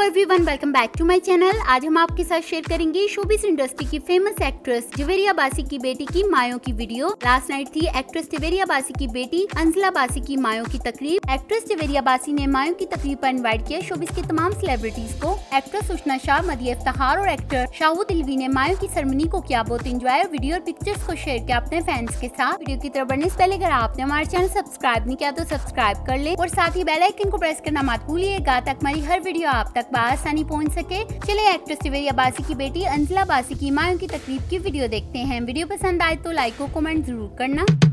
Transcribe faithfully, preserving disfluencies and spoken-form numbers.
Everyone, welcome back to my channel. आज हम आपके साथ शेयर करेंगे शोबिस इंडस्ट्री की फेमस एक्ट्रेस जवेरिया बासी की बेटी की मायों की वीडियो। लास्ट नाइट थी एक्ट्रेस जवेरिया बासी की बेटी अंजला बासी की मायों की तकरीब। एक्ट्रेस जवेरिया बासी ने मायों की तकरीब पर इनवाइट किया शोबिस के तमाम सेलिब्रिटीज को। एक्ट्रेस उशना शाह, मदिया इफ्तिखार और एक्टर शाहूद इल्वी ने मायों की सेरेमनी को किया बहुत एंजॉय। वीडियो और पिक्चर्स को शेयर किया अपने फैंस के साथ। वीडियो की तरफ बढ़ने से पहले अगर आपने हमारे चैनल सब्सक्राइब नहीं किया तो सब्सक्राइब कर ले और साथ ही बेल आइकन को प्रेस करना मत भूलिएगा ताकि हमारी हर वीडियो आप तक आसानी पहुंच सके। चलिए एक्ट्रेस जवेरिया बासी की बेटी अंजला बासी की मायों की तकरीब की वीडियो देखते हैं। वीडियो पसंद आए तो लाइक और कमेंट जरूर करना।